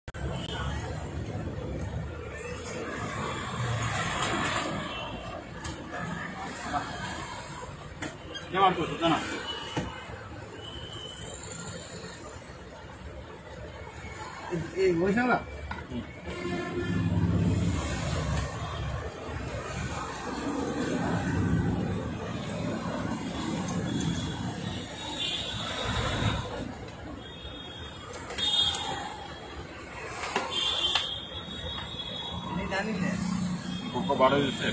ये मार को सुना ना ये वो है ना नहीं डाली है ऊपर बारह से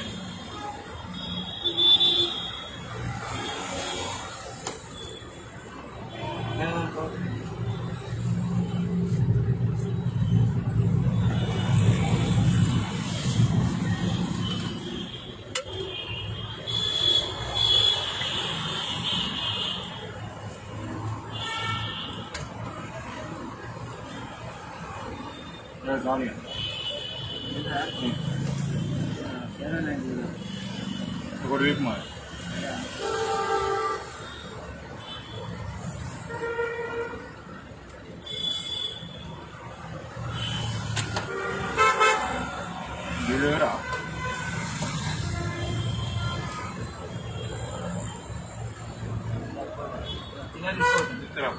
Zalia. Agora veio mais. Melhorar. Tinggal di situ.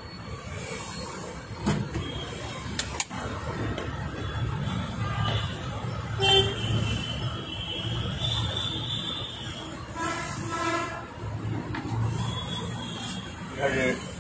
Okay.